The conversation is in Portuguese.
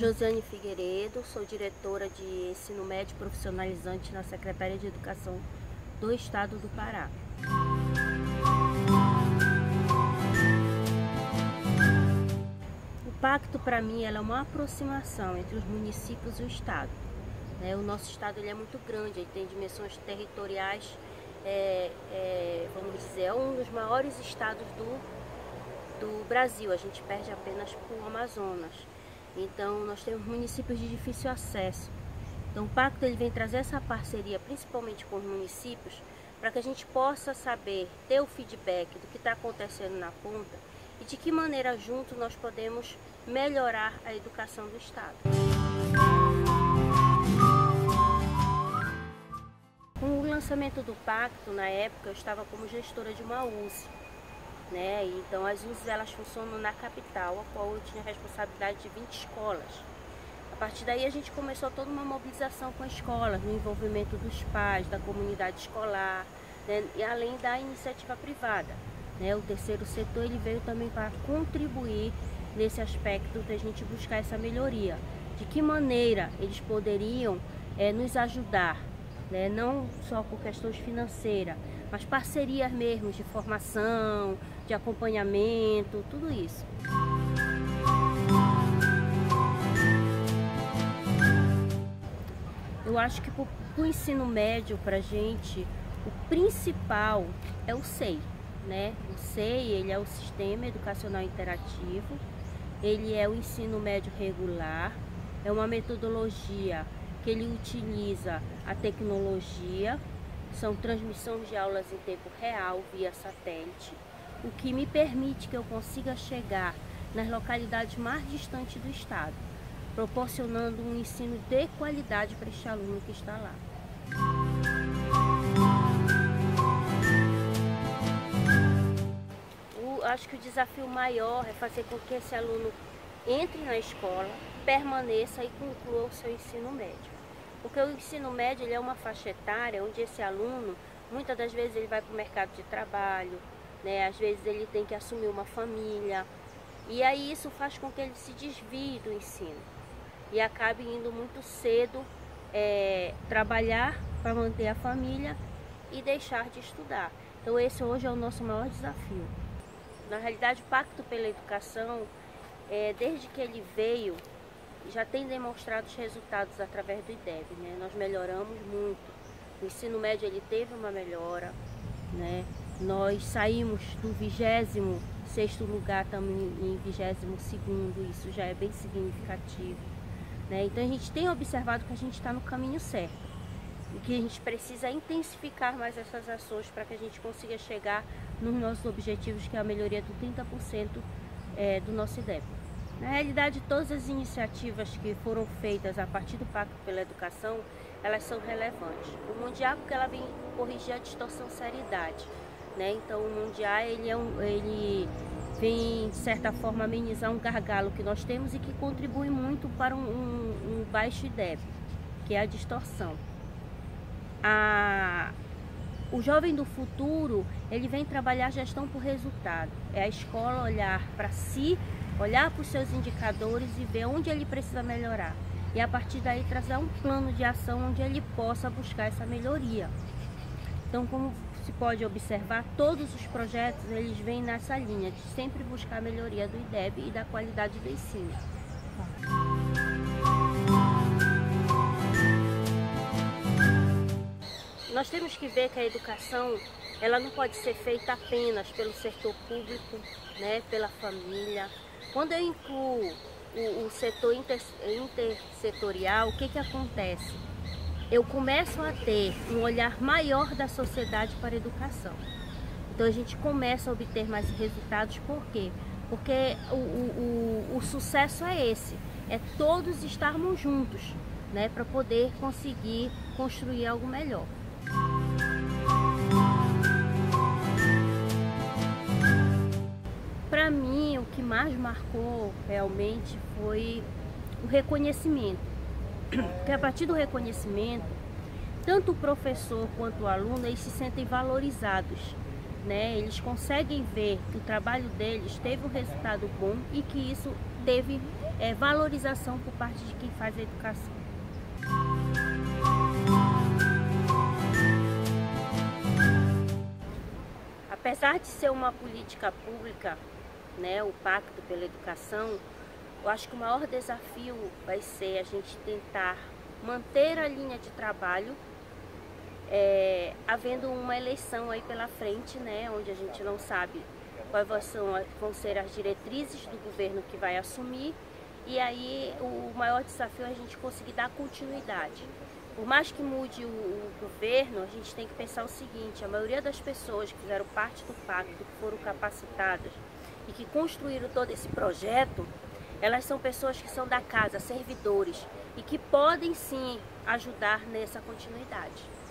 Josiane Figueiredo, sou diretora de Ensino Médio Profissionalizante na Secretaria de Educação do Estado do Pará. O pacto, para mim, é uma aproximação entre os municípios e o Estado. O nosso Estado ele é muito grande, ele tem dimensões territoriais, vamos dizer, é um dos maiores estados do Brasil. A gente perde apenas para o Amazonas. Então, nós temos municípios de difícil acesso. Então, o pacto ele vem trazer essa parceria, principalmente com os municípios, para que a gente possa saber, ter o feedback do que está acontecendo na ponta e de que maneira juntos nós podemos melhorar a educação do Estado. Com o lançamento do pacto, na época, eu estava como gestora de uma USE. Então as USEs elas funcionam na capital, a qual eu tinha responsabilidade de 20 escolas. A partir daí a gente começou toda uma mobilização com as escolas, no envolvimento dos pais, da comunidade escolar, e além da iniciativa privada. O terceiro setor ele veio também para contribuir nesse aspecto da gente buscar essa melhoria. De que maneira eles poderiam nos ajudar, não só por questões financeiras, mas parcerias mesmo de formação, de acompanhamento, tudo isso. Eu acho que para o ensino médio, para a gente, o principal é o SEI. O SEI ele é o Sistema Educacional Interativo, ele é o ensino médio regular, é uma metodologia que ele utiliza a tecnologia, são transmissões de aulas em tempo real via satélite, o que me permite que eu consiga chegar nas localidades mais distantes do estado, proporcionando um ensino de qualidade para este aluno que está lá. Acho que o desafio maior é fazer com que esse aluno entre na escola, permaneça e conclua o seu ensino médio. Porque o ensino médio ele é uma faixa etária onde esse aluno, muitas das vezes ele vai para o mercado de trabalho, às vezes ele tem que assumir uma família, e aí isso faz com que ele se desvie do ensino e acabe indo muito cedo trabalhar para manter a família e deixar de estudar. Então esse hoje é o nosso maior desafio. Na realidade, o Pacto pela Educação, desde que ele veio, já tem demonstrado os resultados através do IDEB. Nós melhoramos muito. O ensino médio ele teve uma melhora. Nós saímos do 26º lugar, estamos em 22º, isso já é bem significativo. Então a gente tem observado que a gente está no caminho certo e que a gente precisa intensificar mais essas ações para que a gente consiga chegar nos nossos objetivos, que é a melhoria do 30% do nosso IDEB. Na realidade, todas as iniciativas que foram feitas a partir do Pacto pela Educação, elas são relevantes. O Mundial, porque ela vem corrigir a distorção seriedade. Então, o Mundial ele vem, de certa forma, amenizar um gargalo que nós temos e que contribui muito para um baixo IDEB, que é a distorção. O jovem do futuro, ele vem trabalhar gestão por resultado. É a escola olhar para si, olhar para os seus indicadores e ver onde ele precisa melhorar. E a partir daí trazer um plano de ação onde ele possa buscar essa melhoria. Então, como se pode observar, todos os projetos eles vêm nessa linha de sempre buscar a melhoria do IDEB e da qualidade do ensino. Nós temos que ver que a educação ela não pode ser feita apenas pelo setor público, pela família. Quando eu incluo o setor intersetorial, o que acontece? Eu começo a ter um olhar maior da sociedade para a educação. Então a gente começa a obter mais resultados. Por quê? Porque o sucesso é esse, é todos estarmos juntos, para poder conseguir construir algo melhor. Para mim, o que mais marcou realmente foi o reconhecimento. Porque a partir do reconhecimento, tanto o professor quanto o aluno, eles se sentem valorizados. Eles conseguem ver que o trabalho deles teve um resultado bom e que isso teve valorização por parte de quem faz a educação. Apesar de ser uma política pública, né, o Pacto pela Educação, eu acho que o maior desafio vai ser a gente tentar manter a linha de trabalho, havendo uma eleição aí pela frente, né, onde a gente não sabe quais vão ser as diretrizes do governo que vai assumir, e aí o maior desafio é a gente conseguir dar continuidade. Por mais que mude o governo, a gente tem que pensar o seguinte: a maioria das pessoas que fizeram parte do pacto, que foram capacitadas e que construíram todo esse projeto, elas são pessoas que são da casa, servidores, e que podem sim ajudar nessa continuidade.